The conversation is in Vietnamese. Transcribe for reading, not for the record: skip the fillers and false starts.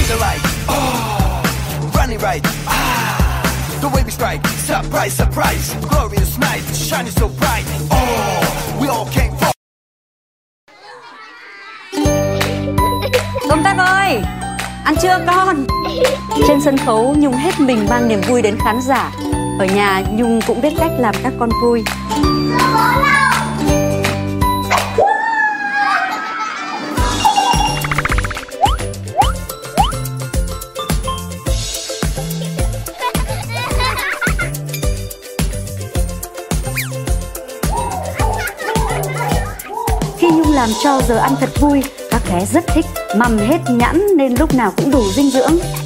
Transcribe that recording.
the light. Oh, running right. The way we strike, surprise, surprise. Glorious night, shining so bright. Oh, we all came for. Công tác ơi, ăn trưa con. Trên sân khấu Nhung hết mình mang niềm vui đến khán giả. Ở nhà Nhung cũng biết cách làm các con vui. Khi Nhung làm cho giờ ăn thật vui, các bé rất thích, mầm hết nhẵn nên lúc nào cũng đủ dinh dưỡng.